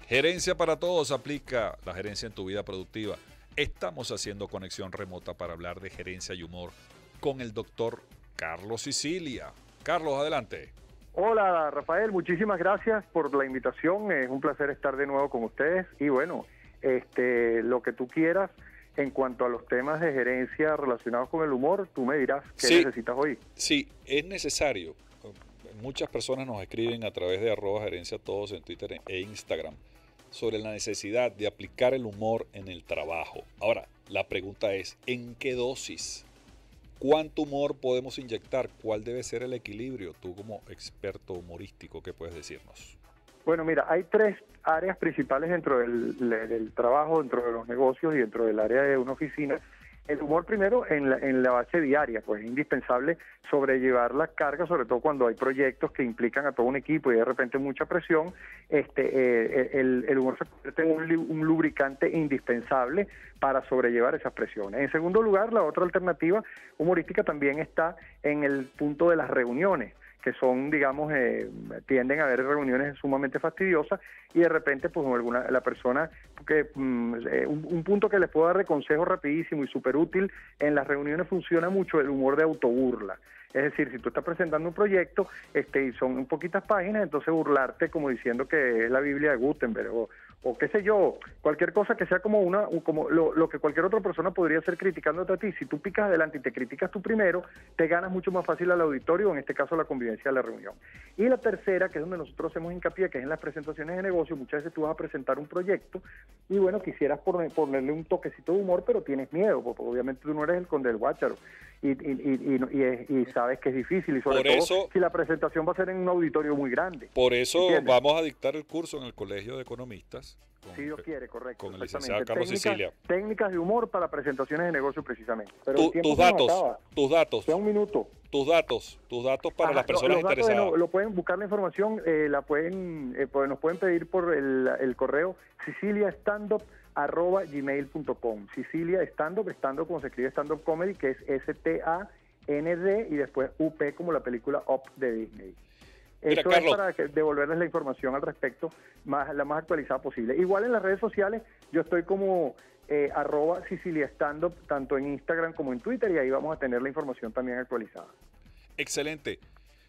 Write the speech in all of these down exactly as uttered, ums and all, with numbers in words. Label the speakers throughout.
Speaker 1: Gerencia para todos, aplica la gerencia en tu vida productiva. Estamos haciendo conexión remota para hablar de gerencia y humor con el doctor Carlos Sicilia. Carlos, adelante.
Speaker 2: Hola Rafael, muchísimas gracias por la invitación. Es un placer estar de nuevo con ustedes. Y bueno, este, lo que tú quieras en cuanto a los temas de gerencia relacionados con el humor, tú me dirás qué
Speaker 1: sí,
Speaker 2: necesitas hoy.
Speaker 1: Sí, es necesario. Muchas personas nos escriben a través de arroba gerencia todos en Twitter e Instagram sobre la necesidad de aplicar el humor en el trabajo. Ahora, la pregunta es, ¿en qué dosis? ¿Cuánto humor podemos inyectar? ¿Cuál debe ser el equilibrio? Tú como experto humorístico, ¿qué puedes decirnos?
Speaker 2: Bueno, mira, hay tres áreas principales dentro del, del trabajo, dentro de los negocios y dentro del área de una oficina. El humor primero en la, en la base diaria, pues es indispensable sobrellevar la carga, sobre todo cuando hay proyectos que implican a todo un equipo y de repente mucha presión. Este, eh, el, el humor se convierte en un, un lubricante indispensable para sobrellevar esas presiones. En segundo lugar, la otra alternativa humorística también está en el punto de las reuniones, que son, digamos, eh, tienden a haber reuniones sumamente fastidiosas y de repente, pues, alguna, la persona, que mm, eh, un, un punto que les puedo dar de consejo rapidísimo y súper útil, en las reuniones funciona mucho el humor de autoburla. Es decir, si tú estás presentando un proyecto este, y son poquitas páginas, entonces burlarte como diciendo que es la Biblia de Gutenberg o, o qué sé yo, cualquier cosa que sea como una como lo, lo que cualquier otra persona podría hacer criticándote a ti. Si tú picas adelante y te criticas tú primero, te ganas mucho más fácil al auditorio, en este caso la convivencia de la reunión. Y la tercera, que es donde nosotros hacemos hincapié, que es en las presentaciones de negocio. Muchas veces tú vas a presentar un proyecto y bueno, quisieras ponerle un toquecito de humor, pero tienes miedo, porque obviamente tú no eres el conde del Guácharo. Y, y, y, y, y, y sabes que es difícil, y sobre
Speaker 1: por
Speaker 2: todo
Speaker 1: eso,
Speaker 2: si la presentación va a ser en un auditorio muy grande.
Speaker 1: Por eso
Speaker 2: ¿entiendes?
Speaker 1: Vamos a dictar el curso en el Colegio de Economistas. Con,
Speaker 2: si Dios quiere, correcto.
Speaker 1: Con el licenciado Carlos
Speaker 2: técnicas,
Speaker 1: Sicilia.
Speaker 2: Técnicas de humor para presentaciones de negocio, precisamente. Pero
Speaker 1: tu, tus datos, tus datos.
Speaker 2: Ya un minuto.
Speaker 1: Tus datos, tus datos para Ajá, las personas
Speaker 2: los datos
Speaker 1: interesadas.
Speaker 2: De, lo pueden buscar la información, eh, la pueden, eh, pues, nos pueden pedir por el, el correo siciliastandup arroba gmail punto com. Sicilia Standup, stand-up como se escribe stand-up comedy, que es S T A N D y después U P como la película Up de Disney.
Speaker 1: Mira,
Speaker 2: Eso
Speaker 1: Carlos,
Speaker 2: es para que devolverles la información al respecto, más, la más actualizada posible. Igual en las redes sociales, yo estoy como eh, arroba Sicilia Standup, tanto en Instagram como en Twitter, y ahí vamos a tener la información también actualizada.
Speaker 1: Excelente.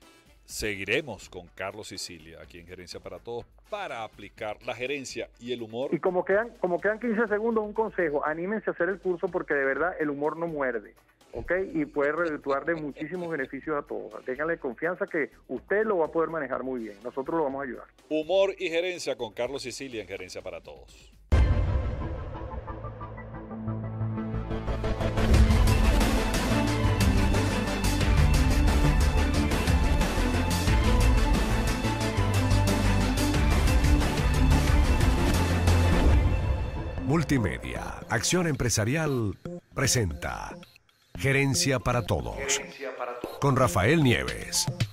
Speaker 1: Seguiremos con Carlos Sicilia aquí en Gerencia para Todos para aplicar la gerencia y el humor.
Speaker 2: Y como quedan, como quedan quince segundos, un consejo: anímense a hacer el curso porque de verdad el humor no muerde, ¿ok? Y puede redituar de muchísimos beneficios a todos. Ténganle confianza que usted lo va a poder manejar muy bien. Nosotros lo vamos a ayudar.
Speaker 1: Humor y gerencia con Carlos Sicilia en Gerencia para Todos.
Speaker 3: Multimedia, Acción Empresarial, presenta Gerencia para Todos, con Rafael Nieves.